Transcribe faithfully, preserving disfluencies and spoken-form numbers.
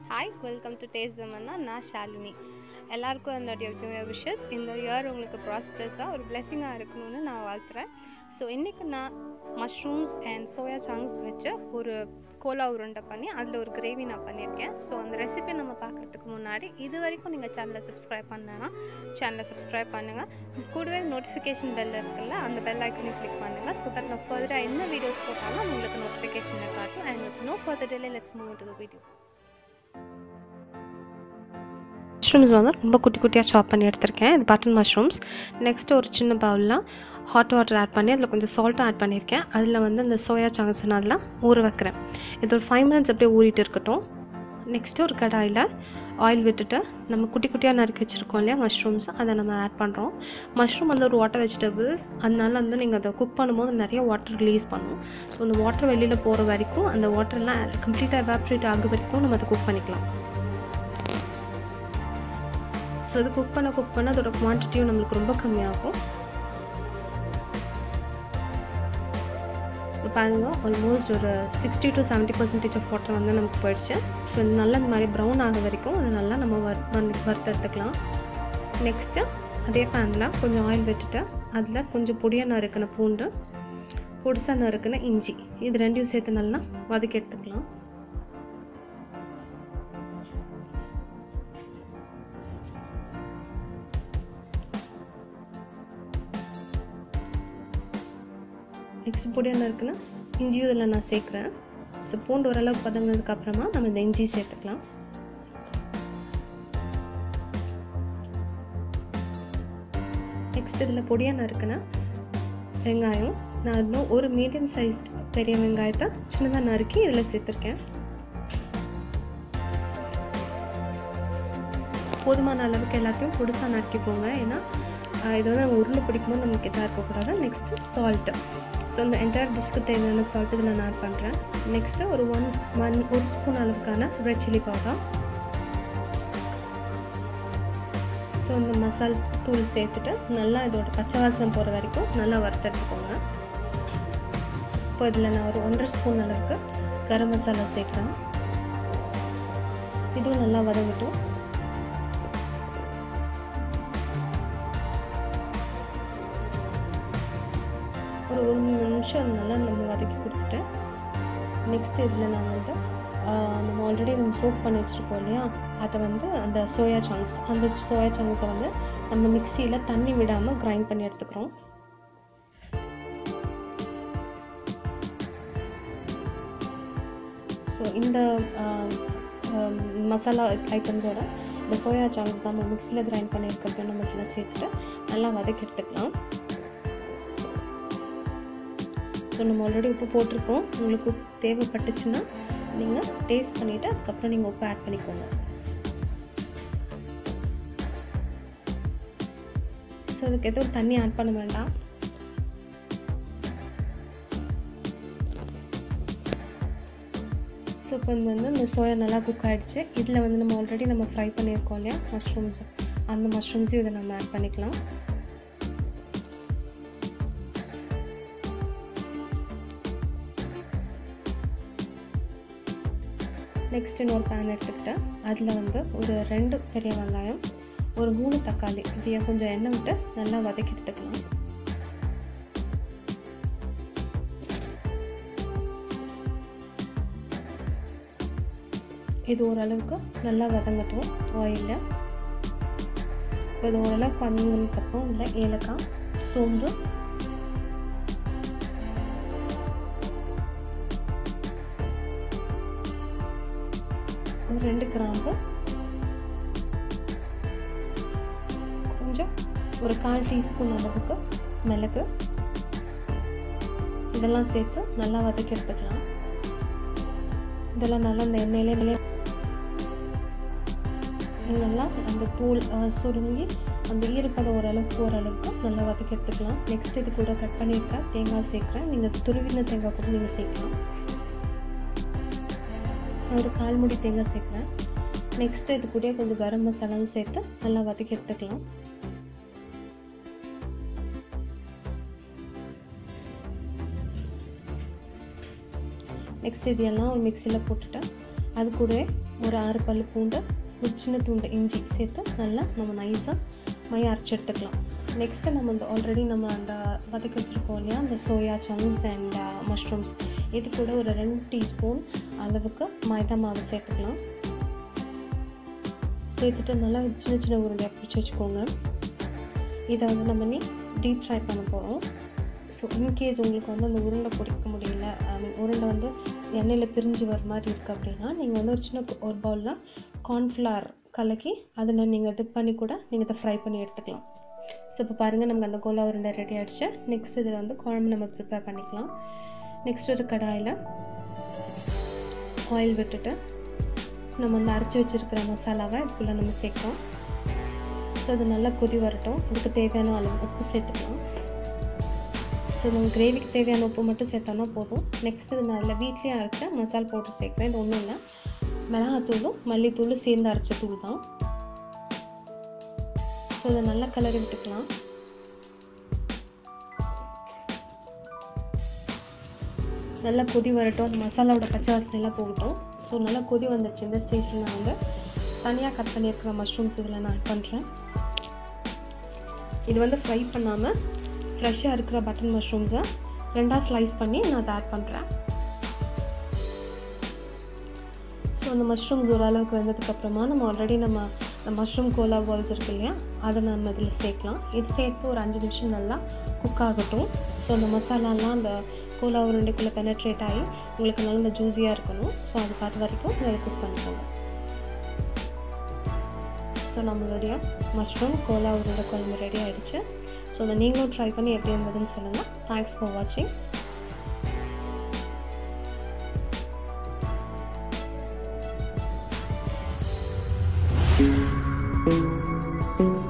Hi, welcome to Taste the Manna. நான் Shalini. எல்லாருக்கும் என்னுடைய நியூ இயர் விஷஸ். இந்த இயர் உங்களுக்கு ப்ராஸ்பரஸாக ஒரு பிளெஸிங்காக இருக்கணும்னு நான் வாழ்த்துறேன். ஸோ இன்றைக்கி நான் மஷ்ரூம்ஸ் அண்ட் சோயா சங்க்ஸ் வச்சு ஒரு கோலா உருண்டை பண்ணி அதில் ஒரு கிரேவி நான் பண்ணியிருக்கேன். ஸோ அந்த ரெசிபி நம்ம பார்க்குறதுக்கு முன்னாடி இது வரைக்கும் நீங்கள் சேனலை சப்ஸ்கிரைப் பண்ணேன்னா சேனலை சப்ஸ்கிரைப் பண்ணுங்கள். கூடவே நோட்டிஃபிகேஷன் பெல் இருக்குல்ல, அந்த பெல் ஐக்கனையும் கிளிக் பண்ணுங்கள். ஸோ தட் நான் ஃபர்தராக என்ன வீடியோஸ் போட்டாலும் உங்களுக்கு நோட்டிஃபிகேஷனில் காட்டும். And no further delay, let's move to the video. Mushrooms வந்து ரொம்ப குட்டி குட்டியாக சாப் பண்ணி எடுத்திருக்கேன். இது பட்டன் மஷ்ரூம்ஸ். நெக்ஸ்ட்டு ஒரு சின்ன பவுலில் ஹாட் வாட்டர் ஆட் பண்ணி அதில் கொஞ்சம் சால்ட்டும் ஆட் பண்ணியிருக்கேன். அதில் வந்து இந்த சோயா சங்க்ஸ் நான் அதில் ஊற வைக்கிறேன். இது ஒரு ஃபைவ் மினிட்ஸ் அப்படியே ஊறிட்டு இருக்கட்டும். நெக்ஸ்ட்டு ஒரு கடாயில் ஆயில் விட்டுட்டு நம்ம குட்டி குட்டியாக நறுக்கி வச்சுருக்கோம் இல்லையா மஷ்ரூம்ஸ், அதை நம்ம ஆட் பண்ணுறோம். மஷ்ரூம் வந்து ஒரு வாட்டர் வெஜிடபிள்ஸ், அதனால வந்து நீங்கள் அதை குக் பண்ணும்போது நிறைய வாட்டர் ரிலீஸ் பண்ணும். ஸோ அந்த வாட்டர் வெளியில் போகிற வரைக்கும், அந்த வாட்டர்லாம் கம்ப்ளீட்டாக எவாப்ரேட் ஆக வரைக்கும் நம்ம அதை குக் பண்ணிக்கலாம். ஸோ இது குக் பண்ண குக் பண்ண அதோட குவான்டிட்டியும் நம்மளுக்கு ரொம்ப கம்மியாகும். பாருங்கள், ஆல்மோஸ்ட் ஒரு sixty to seventy percentage of water வந்து நமக்கு போயிடுச்சு. ஸோ இது நல்லா இந்த மாதிரி ப்ரௌன் ஆக வரைக்கும் அது நல்லா நம்ம வர் வறுத்து எடுத்துக்கலாம். நெக்ஸ்ட்டு அதே பேனில் கொஞ்சம் ஆயில் விட்டுட்டு அதில் கொஞ்சம் பொடியாக நறுக்கின பூண்டு, பொடிசாக நறுக்கின இஞ்சி, இது ரெண்டையும் சேர்த்து நல்லா வதக்கி எடுத்துக்கலாம். நெக்ஸ்ட் பொடியாக இருக்குன்னா இஞ்சியும் இதில் நான் சேர்க்குறேன். ஸோ பூண்டு ஓரளவுக்கு பதங்கினதுக்கப்புறமா நம்ம இந்த இஞ்சி சேர்த்துக்கலாம். நெக்ஸ்ட் இதில் பொடியாக இருக்குன்னா வெங்காயம், நான் இன்னும் ஒரு மீடியம் சைஸ் பெரிய வெங்காயத்தை சின்னதாக நறுக்கி இதில் சேர்த்துருக்கேன். போதுமான அளவுக்கு எல்லாத்தையும் பொடிசாக நறுக்கிப்போங்க, ஏன்னா இது வந்து நம்ம உருளை பிடிக்கும்போது நமக்கு இதாக இருக்கக்கூடாது. Next salt. ஸோ இந்த என்டையர் டிஷ்க்கு தேவையான சால்ட் இதில் நான் ஆட் பண்ணுறேன். நெக்ஸ்ட்டு ஒரு ஒன் ஒன் ஒரு ஸ்பூன் அளவுக்கான ரெட் சில்லி பவுடர். ஸோ இந்த மசால் தூள் சேர்த்துட்டு நல்லா இதோட பச்சை வாசம் போகிற வரைக்கும் நல்லா வறுத்தெடுத்துக்கோங்க. இப்போ இதில் நான் ஒரு ஒன்றரை ஸ்பூன் அளவுக்கு கரம் மசாலா சேர்க்குறேன். இதுவும் நல்லா வதங்கட்டும். ஒரு ஒரு மூணு நிமிஷம் நல்லா நம்ம வதக்கி கொடுத்துட்டு நெக்ஸ்ட்டு இதில் நான் வந்து நம்ம ஆல்ரெடி நம்ம சோப் பண்ணி வச்சுருக்கோம் இல்லையா, அதை வந்து அந்த சோயா சங்க்ஸ், அந்த சோயா சங்க்ஸை வந்து நம்ம மிக்சியில் தண்ணி விடாமல் கிரைண்ட் பண்ணி எடுத்துக்கிறோம். ஸோ இந்த மசாலா ஐட்டம்ஸோட இந்த சோயா சங்க்ஸ் நம்ம மிக்சியில் கிரைண்ட் பண்ணி இருக்கிறத நம்ம இதில் சேர்த்துட்டு நல்லா வதக்கி எடுத்துக்கலாம். ஸோ நம்ம ஆல்ரெடி உப்பு போட்டிருக்கோம். உங்களுக்கு உப்பு தேவைப்பட்டுச்சுன்னா நீங்கள் டேஸ்ட் பண்ணிவிட்டு அதுக்கப்புறம் நீங்கள் உப்பு ஆட் பண்ணிக்கோங்க. ஸோ அதுக்கு எதுவும் தண்ணி ஆட் பண்ண வேண்டாம். ஸோ இப்போ வந்து இந்த சோயா நல்லா குக் ஆகிடுச்சு. இதில் வந்து நம்ம ஆல்ரெடி நம்ம ஃப்ரை பண்ணியிருக்கோம் இல்லையா மஷ்ரூம்ஸ், அந்த மஷ்ரூம்ஸையும் இதை நம்ம ஆட் பண்ணிக்கலாம். நெக்ஸ்ட் இன்னொரு பேன் எடுத்துக்கிட்டு அதில் வந்து ஒரு ரெண்டு பெரிய வெங்காயம், ஒரு மூணு தக்காளி, இதையை கொஞ்சம் எண்ணெய் விட்டு நல்லா வதக்கி எடுத்துக்கலாம். இது ஓரளவுக்கு நல்லா வதங்கட்டும் ஆயிலில். இப்போ இது ஓரளவுக்கு வதங்கினதுக்கப்புறம் இதில் ஏலக்காய், சோம்பு, ரெண்டு கிராம்பு, கொஞ்சம் ஒரு கால் டீஸ்பூன் அளவுக்கு மிளகு, இதெல்லாம் சேர்த்து நல்லா வதக்கி எடுத்துக்கலாம். இதெல்லாம் நல்லா இந்த எண்ணெயிலே நல்லா அந்த தூள் சுருங்கி அந்த ஈரப்பதம் ஓரளவுக்கு ஓரளவுக்கு நல்லா வதக்கி எடுத்துக்கலாம். நெக்ஸ்ட் இது கூட கட் பண்ணியிருக்கேன் தேங்காய் சேர்க்குறேன். நீங்கள் துருவின தேங்காய் கூட நீங்கள் சேர்க்கலாம். ஒரு கால் மூடி தேங்காய் சேர்க்குறேன். நெக்ஸ்ட்டு இது கூட கொஞ்சம் கரம் மசாலாவும் சேர்த்து நல்லா வதக்கி எடுத்துக்கலாம். நெக்ஸ்ட் இதெல்லாம் ஒரு மிக்சியில் போட்டுட்டு அது கூட ஒரு ஆறு பல்லு பூண்டு, ஒரு சின்ன துண்டு இஞ்சி சேர்த்து நல்லா நம்ம நைஸாக மைய அரைச்சி எடுத்துக்கலாம். நெக்ஸ்ட்டு நம்ம இந்த ஆல்ரெடி நம்ம அந்த வதக்கி வச்சுருக்கோம் இல்லையா, அந்த சோயா சங்க்ஸ் அண்ட் மஷ்ரூம்ஸ், இது கூட ஒரு ரெண்டு டீஸ்பூன் அளவுக்கு மைதா மாவு சேர்த்துக்கலாம். சேர்த்துட்டு நல்லா சின்ன சின்ன உருண்டையாக பிடிச்சி வச்சுக்கோங்க. இதை வந்து நம்ம நீ டீப் ஃப்ரை பண்ண போகிறோம். ஸோ இன்கேஸ் உங்களுக்கு வந்து அந்த உருண்டை பிடிக்க முடியல, ஐ மீன் உருண்டை வந்து எண்ணெயில் பிரிஞ்சு வர மாதிரி இருக்குது அப்படின்னா, நீங்கள் வந்து ஒரு சின்ன ஒரு பவுலில் கார்ன்ஃப்ளவர் கலக்கி அதில் நீங்கள் டிப் பண்ணி கூட நீங்கள் இதை ஃப்ரை பண்ணி எடுத்துக்கலாம். ஸோ இப்போ பாருங்கள், நமக்கு அந்த கோலா உருண்டை ரெடி ஆகிடுச்சு. நெக்ஸ்ட் இதில் வந்து குழம்பு நம்ம ப்ரிப்பேர் பண்ணிக்கலாம். நெக்ஸ்ட் ஒரு கடாயில் ஆயில் விட்டுட்டு நம்ம வந்து அரைச்சி வச்சுருக்கிற மசாலாவை இதுக்குள்ளே நம்ம சேர்க்குறோம். ஸோ அது நல்லா கொதி வரட்டும். இதுக்கு தேவையான அளவு உப்பு சேர்த்துக்கலாம். ஸோ நம்ம கிரேவிக்கு தேவையான உப்பு மட்டும் சேர்த்தோன்னா போதும். நெக்ஸ்ட் இது நான் அதில் வீட்லேயே அரைச்ச மசாலா பவுடர் சேர்க்குறேன். இது ஒன்றும் இல்லை, மிளகாத்தூளும் மல்லித்தூளும் சேர்ந்து அரைச்ச தூள் தான். ஸோ இதை நல்லா கலரி விட்டுக்கலாம். நல்லா கொதி வரட்டும், அந்த மசாலாவோட பச்சை வாசனைலாம் போகட்டும். ஸோ நல்லா கொதி வந்துடுச்சு. இந்த ஸ்டேஜில் நான் வந்து தனியாக கட் பண்ணியிருக்கிற மஷ்ரூம்ஸ் இதில் நான் ஆட் பண்ணுறேன். இது வந்து ஃப்ரை பண்ணாமல் ஃப்ரெஷ்ஷாக இருக்கிற பட்டன் மஷ்ரூம்ஸை ரெண்டாக ஸ்லைஸ் பண்ணி நான் அதை ஆட் பண்ணுறேன். ஸோ அந்த மஷ்ரூம்ஸ் ஓரளவுக்கு வந்ததுக்கப்புறமா நம்ம ஆல்ரெடி நம்ம இந்த மஷ்ரூம் கோலா பால்ஸ் இருக்கு இல்லையா, அதை நம்ம இதில் சேர்க்கலாம். இது சேர்த்து ஒரு அஞ்சு நிமிஷம் நல்லா குக் ஆகட்டும். ஸோ அந்த மசாலாலாம் அந்த கோலா உருண்டைக்குள்ளே பெனட்ரேட் ஆகி உங்களுக்கு நல்லா இந்த ஜூஸியாக இருக்கணும். ஸோ அது பார்த்து வரைக்கும் இதை குக் பண்ணிக்கோங்க. ஸோ நம்மளுடைய மஷ்ரூம் கோலா உருண்டை குழம்பு ரெடி ஆகிடுச்சு. ஸோ அதை நீங்களும் ட்ரை பண்ணி எப்படி இருந்ததுன்னு சொல்லுங்கள். தேங்க்ஸ் ஃபார் வாட்சிங்.